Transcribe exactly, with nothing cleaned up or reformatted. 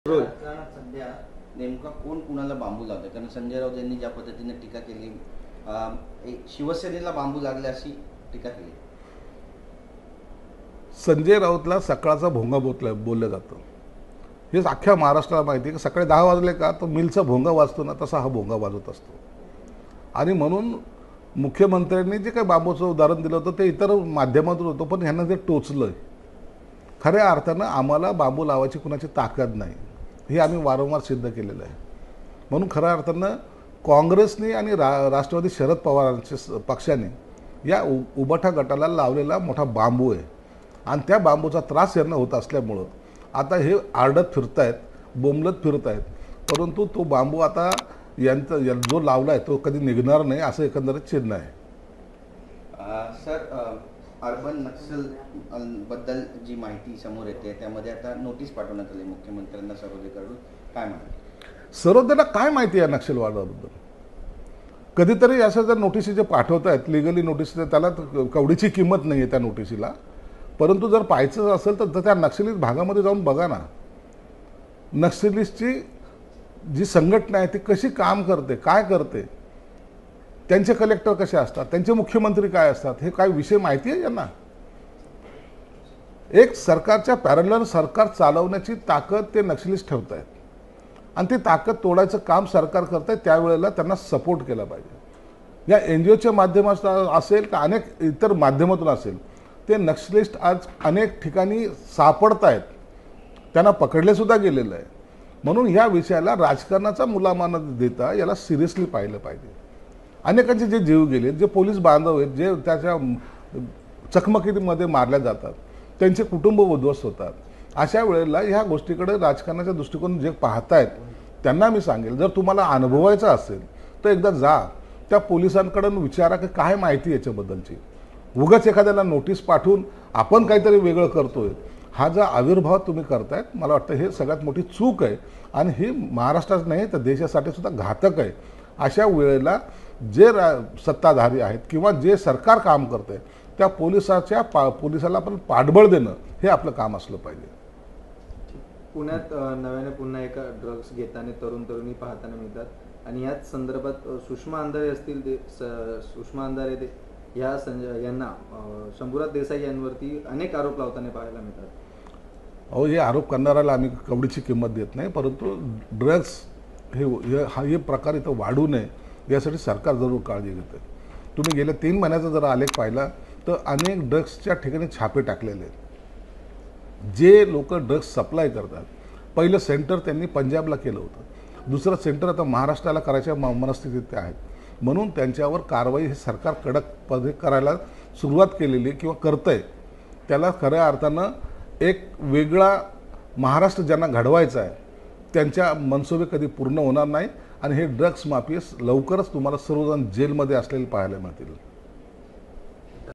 सध्या नेमका कोण कुणाला बांबू लावतोय? कारण संजय राऊत यांनी ज्या पद्धतीने टीका केली, शिवसेनेला बांबू लागले अशी टीका केली. संजय राऊतला सकाळचा भोंगा बोतला बोललं जातं. हे अख्ख्या महाराष्ट्राला माहिती आहे की सकाळी दहा वाजले का तो मिलचा भोंगा वाजतो ना, तसा हा भोंगा वाजत असतो. आणि म्हणून मुख्यमंत्र्यांनी जे काही बांबूचं उदाहरण दिलं होतं ते इतर माध्यमातून होतं, पण ह्यांना ते टोचलं. खऱ्या अर्थानं आम्हाला बांबू लावायची कुणाची ताकद नाही, हे आम्ही वारंवार सिद्ध केलेलं आहे. म्हणून खऱ्या अर्थानं काँग्रेसने आणि रा राष्ट्रवादी शरद पवारांच्या पक्षाने या उ उबाठा गटाला लावलेला मोठा बांबू आहे. आणि त्या बांबूचा त्रास यांना होत असल्यामुळं आता हे आरडत फिरत आहेत, बोंबलत फिरत आहेत. परंतु तो बांबू आता यांचा जो लावला आहे तो कधी निघणार नाही, असं एकंदरीत चिन्ह आहे. सर, अर्बन नक्सल बद्दल जी माहिती समोर येते त्यामध्ये आता नोटीस पाठवण्यात आली मुख्यमंत्र्यांना सर्वोदयकडून, काय म्हणतात? सर्वोदयला काय माहिती आहे नक्षलवादाबद्दल? कधीतरी असं जर नोटिसी जे पाठवत आहेत लिगली नोटीस, त्याला कवडीची किंमत नाही आहे त्या नोटिसीला. परंतु जर पाहायचं असेल तर त्या नक्षलिस्ट भागामध्ये जाऊन बघा ना, नक्षलिस्टची जी संघटना आहे ती कशी काम करते, काय करते, त्यांचे कलेक्टर कसे असतात, त्यांचे मुख्यमंत्री काय असतात, हे काय विषय माहिती आहे यांना? एक सरकारच्या पॅरलल सरकार चालवण्याची ताकद ते नक्षलिस्ट ठेवत आहेत आणि ती ताकद तोडायचं काम सरकार करत आहे. त्यावेळेला त्यांना सपोर्ट केला पाहिजे. या एन जी ओच्या माध्यमातून असेल का अनेक इतर माध्यमातून असेल, ते नक्षलिस्ट आज अनेक ठिकाणी सापडत आहेत, त्यांना पकडलेसुद्धा गेलेलं आहे. म्हणून ह्या विषयाला राजकारणाचा मुलामा न देता याला सिरियसली पाहिलं पाहिजे. अनेकांचे जे जीव गेले, जे पोलीस बांधव आहेत, जे त्याच्या चकमकीमध्ये मारल्या जातात, त्यांचे कुटुंब उद्ध्वस्त होतात. अशा वेळेला ह्या गोष्टीकडे राजकारणाच्या दृष्टिकोन जे पाहतायत त्यांना मी सांगेल, जर तुम्हाला अनुभवायचं असेल तर एकदा जा त्या पोलिसांकडून विचारा की काय माहिती याच्याबद्दलची. उगाच एखाद्याला नोटीस पाठवून आपण काहीतरी वेगळं करतोय, हा जो आविर्भाव तुम्ही करतायत, मला वाटतं हे सगळ्यात मोठी चूक आहे आणि ही महाराष्ट्रात नाही तर देशासाठी सुद्धा घातक आहे. अशा वेळेला जे रा सत्ताधारी आहेत किंवा जे सरकार काम करते त्या पोलिसाच्या पा पोलिसाला आपण पाठबळ देणं हे आपलं काम असलं पाहिजे. पुण्यात नव्याने पुन्हा एका ड्रग्स घेताना तरुण तरुणी पाहताना मिळतात आणि याच संदर्भात सुषमा अंधारे असतील, ते सुषमा अंधारे ते या संजय यांना शंभूराज देसाई यांवरती अनेक आरोप लावताना पाहायला मिळतात. अहो, हे आरोप करणाऱ्याला आम्ही कवडीची किंमत देत नाही, परंतु ड्रग्स हे हा हे प्रकार इथं वाढू नये यासाठी सरकार जरूर काळजी घेते. तुम्ही गेल्या तीन महिन्याचा जर आलेख पाहिला तर अनेक ड्रग्सच्या ठिकाणी छापे टाकलेले आहेत. जे लोक ड्रग्स सप्लाय करतात, पहिलं सेंटर त्यांनी पंजाबला केलं होतं, दुसरं सेंटर आता महाराष्ट्राला करायच्या मनस्थितीत ते आहेत. म्हणून त्यांच्यावर कारवाई हे सरकार कडक पद्धत करायला सुरुवात केलेली किंवा करतंय. त्याला खऱ्या अर्थानं एक वेगळा महाराष्ट्र ज्यांना घडवायचा आहे त्यांच्या मनसुबे कधी पूर्ण होणार नाही आणि हे ड्रग्स माफिया लवकरच तुम्हाला सर्वजण जेलमध्ये असलेले पाहायला मिळतील.